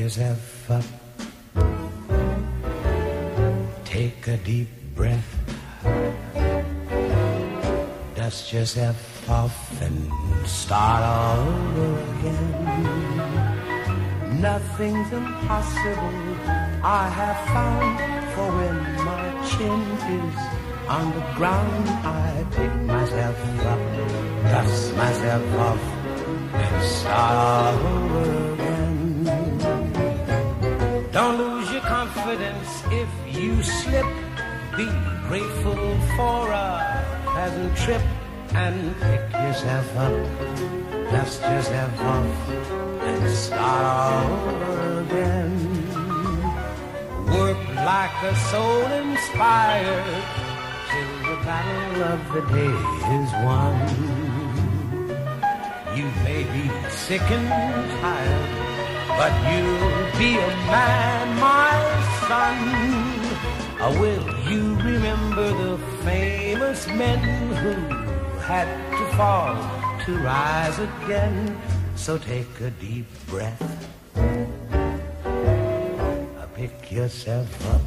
yourself up. Take a deep breath. Dust yourself off and start all over again. Nothing's impossible, I have found, for when my chin is on the ground, I pick myself up, dust myself off, and start all over again. Don't lose your confidence if you slip. Be grateful for a pleasant trip and pick yourself up, dust yourself off, and start all over again. Work like a soul inspired till the battle of the day is won. You may be sick and tired, but you'll be a man, my son. Will you remember the famous men who had to fall to rise again? So take a deep breath, pick yourself up,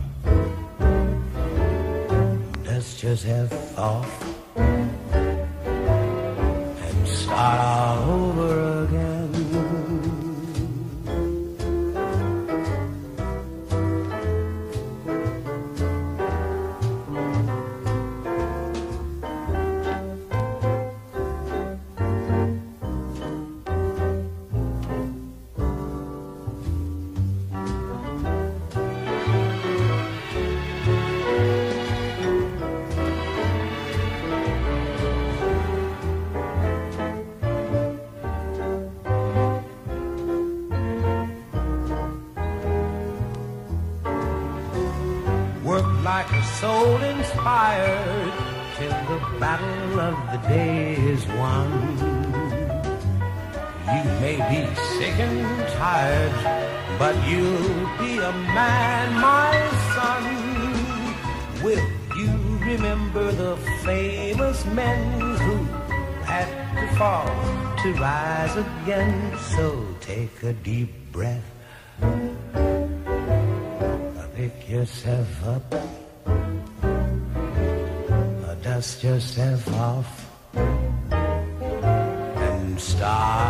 dust yourself off, and start all over again. Like a soul inspired till the battle of the day is won. You may be sick and tired, but you'll be a man, my son. Will you remember the famous men who had to fall to rise again? So take a deep breath, pick yourself up, dust yourself off, and start